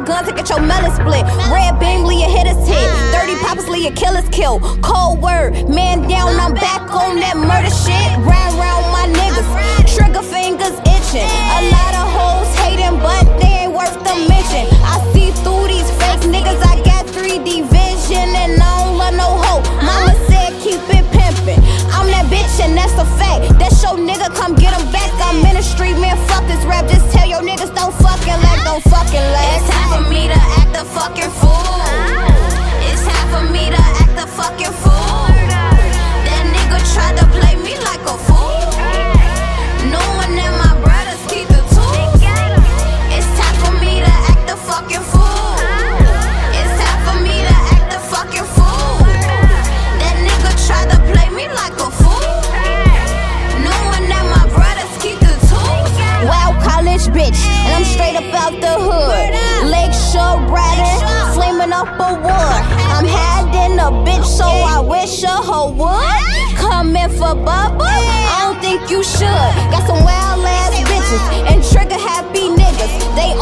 got guns to get your melon split. Red beam, leave your hitters hit. 30 poppers, leave your killers kill. Cold word, man down, I'm back on that murder shit. Round round my niggas, trigger fingers itching. A lot of hoes hating, but they ain't worth the mention. I see through these fake niggas, I got 3D vision, and I don't love no hoe. Mama said keep it pimpin'. I'm that bitch and that's a fact. That's your nigga, come get him back. I'm in the street, man, fuck this rap. Just tell your niggas don't fucking lag, don't fucking lag. It's time for me to act a fucking fool. It's time for me to act a fucking fool. That nigga tried to play me like a fool, knowing that my brothers keep the tools. It's time for me to act a fucking fool. It's time for me to act a fucking fool. That nigga tried to play me like a fool, knowing that my brothers keep the tools. Wild college bitch, and I'm straight up out the hood. Lakeshore riding, flaming up a wood. I'm hiding a bitch, so I wish a hoe would come in for Bubba. I don't think you should. Got some wild ass bitches and trigger happy niggas. They